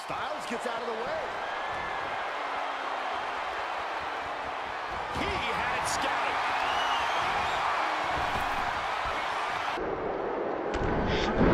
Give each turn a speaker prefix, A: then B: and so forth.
A: Styles gets out of the way.
B: He had it scouted.